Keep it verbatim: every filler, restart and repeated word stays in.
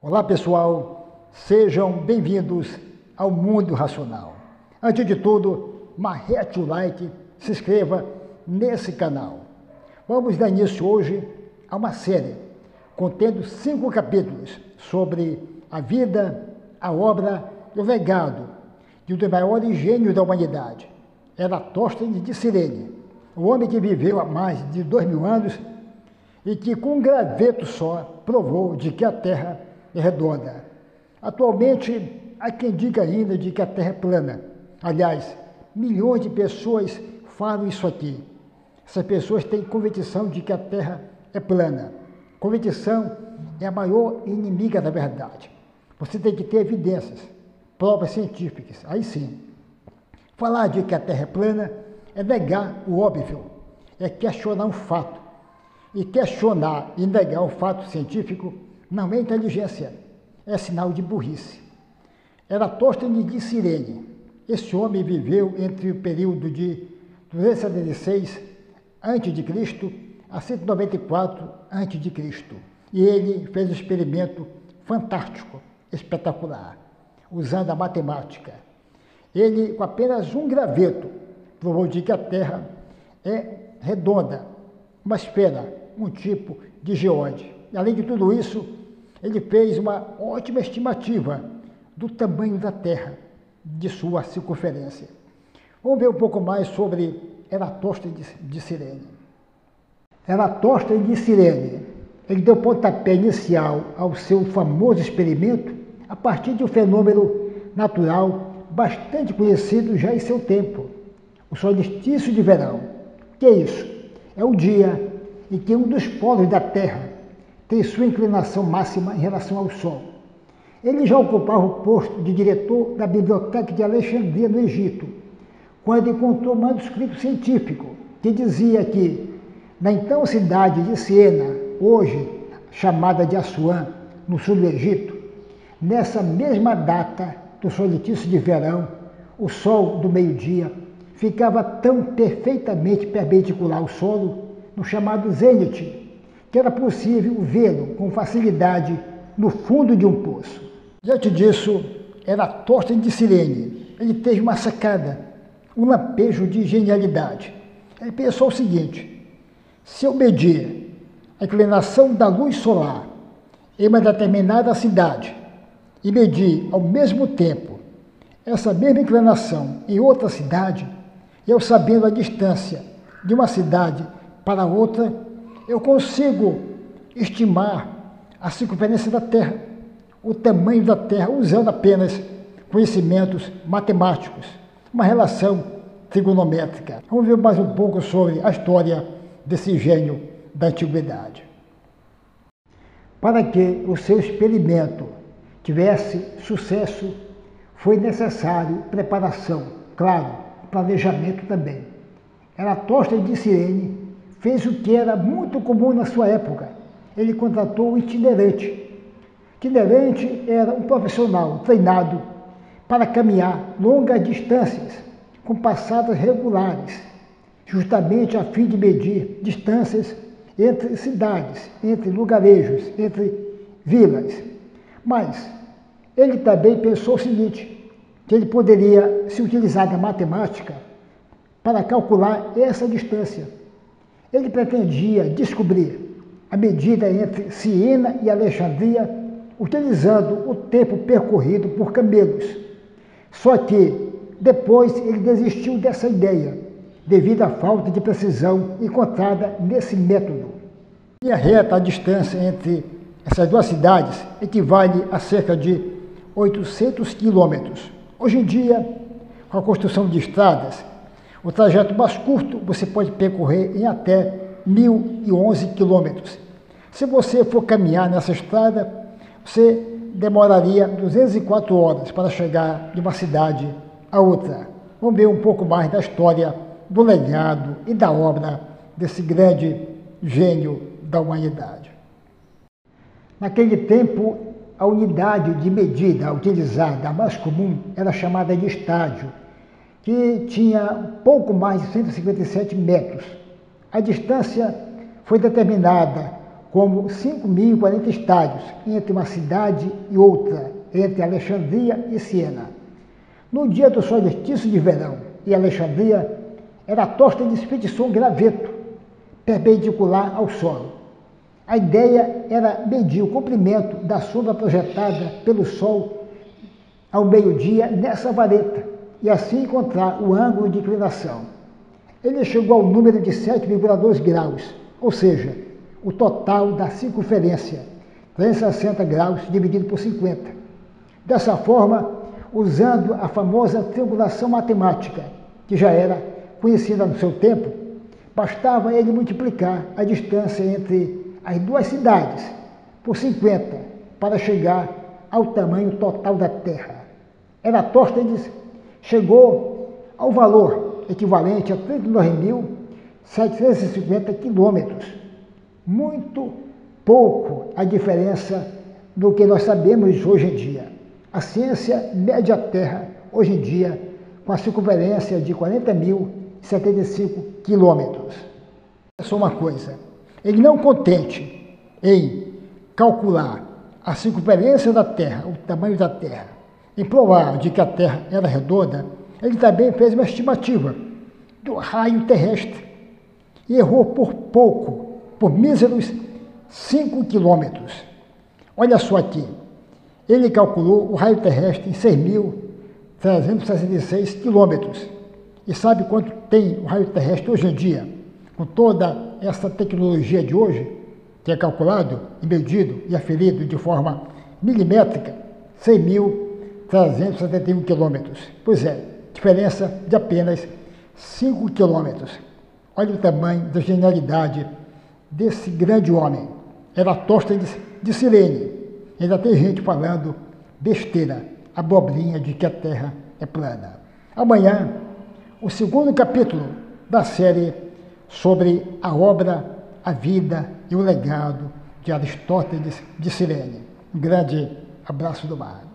Olá pessoal, sejam bem-vindos ao Mundo Racional. Antes de tudo, marrete o like, se inscreva nesse canal. Vamos dar início hoje a uma série contendo cinco capítulos sobre a vida, a obra e o legado de um dos maiores gênios da humanidade, Eratóstenes de Cirene, o homem que viveu há mais de dois mil anos e que com um graveto só provou de que a Terra é redonda. Atualmente, há quem diga ainda de que a Terra é plana. Aliás, milhões de pessoas falam isso aqui. Essas pessoas têm convicção de que a Terra é plana. Convicção é a maior inimiga da verdade. Você tem que ter evidências, provas científicas, aí sim. Falar de que a Terra é plana é negar o óbvio, é questionar um fato. E questionar e negar o fato científico não é inteligência, é sinal de burrice. Eratóstenes de Cirene. Esse homem viveu entre o período de duzentos e setenta e seis antes de Cristo a cento e noventa e quatro antes de Cristo. E ele fez um experimento fantástico, espetacular, usando a matemática. Ele, com apenas um graveto, provou de que a Terra é redonda, uma esfera, um tipo de geóide. E, além de tudo isso, ele fez uma ótima estimativa do tamanho da Terra, de sua circunferência. Vamos ver um pouco mais sobre Eratóstenes de Cirene. Eratóstenes de Cirene, ele deu pontapé inicial ao seu famoso experimento a partir de um fenômeno natural bastante conhecido já em seu tempo, o solstício de verão. O que é isso? É o dia em que um dos polos da Terra tem sua inclinação máxima em relação ao Sol. Ele já ocupava o posto de diretor da Biblioteca de Alexandria, no Egito, quando encontrou um manuscrito científico que dizia que, na então cidade de Siena, hoje chamada de Assuã, no sul do Egito, nessa mesma data do solstício de verão, o Sol do meio-dia ficava tão perfeitamente perpendicular ao solo, no chamado zênite, que era possível vê-lo com facilidade no fundo de um poço. Diante disso, Eratóstenes de Cirene, ele teve uma sacada, um lampejo de genialidade. Ele pensou o seguinte: se eu medir a inclinação da luz solar em uma determinada cidade e medir ao mesmo tempo essa mesma inclinação em outra cidade, eu sabendo a distância de uma cidade para outra, eu consigo estimar a circunferência da Terra, o tamanho da Terra, usando apenas conhecimentos matemáticos, uma relação trigonométrica. Vamos ver mais um pouco sobre a história desse gênio da antiguidade. Para que o seu experimento tivesse sucesso, foi necessário preparação, claro, planejamento também. Eratóstenes de Cirene fez o que era muito comum na sua época. Ele contratou um itinerante. Itinerante era um profissional treinado para caminhar longas distâncias com passadas regulares, justamente a fim de medir distâncias entre cidades, entre lugarejos, entre vilas. Mas ele também pensou o seguinte, que ele poderia se utilizar da matemática para calcular essa distância. Ele pretendia descobrir a medida entre Siena e Alexandria, utilizando o tempo percorrido por camelos. Só que depois ele desistiu dessa ideia, devido à falta de precisão encontrada nesse método. Linha reta, a distância entre essas duas cidades equivale a cerca de oitocentos quilômetros. Hoje em dia, com a construção de estradas, o trajeto mais curto você pode percorrer em até mil e onze quilômetros. Se você for caminhar nessa estrada, você demoraria duzentas e quatro horas para chegar de uma cidade a outra. Vamos ver um pouco mais da história, do legado e da obra desse grande gênio da humanidade. Naquele tempo, a unidade de medida utilizada, a mais comum, era chamada de estádio, que tinha pouco mais de cento e cinquenta e sete metros. A distância foi determinada como cinco mil e quarenta estádios entre uma cidade e outra, entre Alexandria e Siena. No dia do solstício de verão, em Alexandria, Eratóstenes fixou um graveto perpendicular ao solo. A ideia era medir o comprimento da sombra projetada pelo Sol ao meio-dia nessa vareta e assim encontrar o ângulo de inclinação. Ele chegou ao número de sete vírgula dois graus, ou seja, o total da circunferência, trezentos e sessenta graus dividido por cinquenta. Dessa forma, usando a famosa triangulação matemática, que já era conhecida no seu tempo, bastava ele multiplicar a distância entre as duas cidades por cinquenta para chegar ao tamanho total da Terra. Eratóstenes chegou ao valor equivalente a trinta e nove mil setecentos e cinquenta quilômetros. Muito pouco a diferença do que nós sabemos hoje em dia. A ciência mede a Terra, hoje em dia, com a circunferência de quarenta mil e setenta e cinco quilômetros. É só uma coisa, ele não contente em calcular a circunferência da Terra, o tamanho da Terra, em provar de que a Terra era redonda, ele também fez uma estimativa do raio terrestre e errou por pouco, por míseros cinco quilômetros. Olha só aqui, ele calculou o raio terrestre em seis mil trezentos e sessenta e seis quilômetros. E sabe quanto tem o raio terrestre hoje em dia? Com toda essa tecnologia de hoje, que é calculado e medido e aferido de forma milimétrica, seis mil trezentos e setenta e um quilômetros. Pois é, diferença de apenas cinco quilômetros. Olha o tamanho da genialidade desse grande homem, Eratóstenes de Cirene. Ainda tem gente falando besteira, abobrinha de que a Terra é plana. Amanhã, o segundo capítulo da série sobre a obra, a vida e o legado de Aristóteles de Cirene. Um grande abraço do mar.